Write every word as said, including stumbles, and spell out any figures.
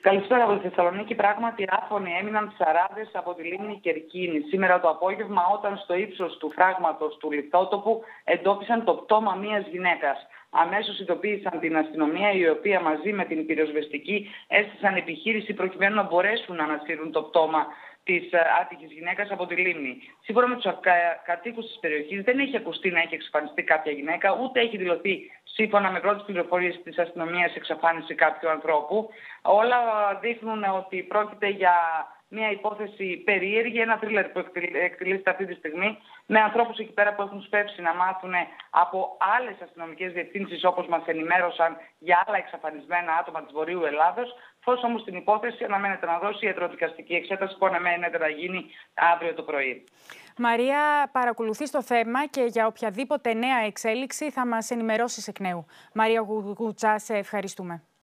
Καλησπέρα από τη Θεσσαλονίκη. Πράγματι, άφωνοι έμειναν ψαράδες από τη λίμνη Κερκίνη σήμερα το απόγευμα, όταν στο ύψος του φράγματος του λιθότοπου εντόπισαν το πτώμα μιας γυναίκας. Αμέσως ειδοποίησαν την αστυνομία, η οποία μαζί με την πυροσβεστική έστησαν επιχείρηση προκειμένου να μπορέσουν να ανασύρουν το πτώμα της άτυχης γυναίκας από τη λίμνη. Σύμφωνα με τους κατοίκους της περιοχής, δεν έχει ακουστεί να έχει εξαφανιστεί κάποια γυναίκα, ούτε έχει δηλωθεί, σύμφωνα με πρώτες πληροφορίες της αστυνομίας, εξαφάνιση κάποιου ανθρώπου. Όλα δείχνουν ότι πρόκειται για μια υπόθεση περίεργη, ένα θρίλερ που εκτελείται αυτή τη στιγμή, με ανθρώπους εκεί πέρα που έχουν σπεύσει να μάθουν από άλλες αστυνομικές διευθύνσεις, όπως μας ενημέρωσαν, για άλλα εξαφανισμένα άτομα της Βορείου Ελλάδος. Φως όμως την υπόθεση αναμένεται να δώσει η ιατροδικαστική εξέταση, που αναμένεται να γίνει αύριο το πρωί. Μαρία, παρακολουθείς το θέμα και για οποιαδήποτε νέα εξέλιξη θα μας ενημερώσεις εκ νέου. Μαρία Γουτζά, σε ευχαριστούμε.